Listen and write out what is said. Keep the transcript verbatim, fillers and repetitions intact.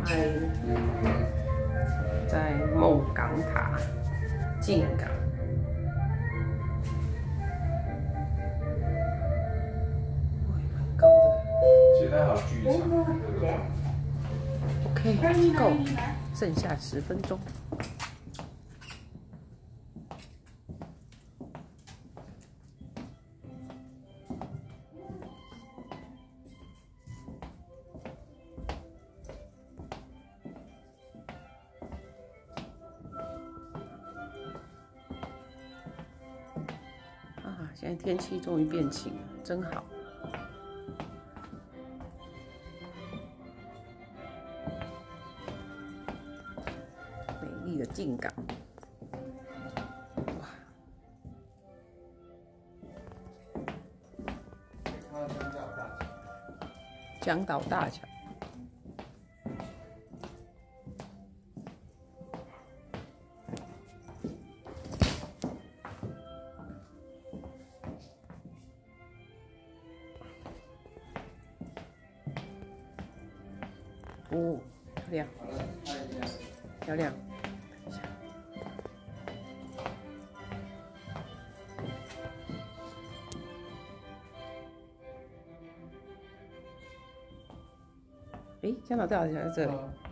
嗨，在梦港塔进港。哇，蛮高的。 其实它还有剧场。 OK， Go， 剩下十分钟。啊，现在天气终于变晴了，真好。美丽的进港，哇！江岛大桥。哦，漂亮，漂亮。哎，江岛大桥在这里。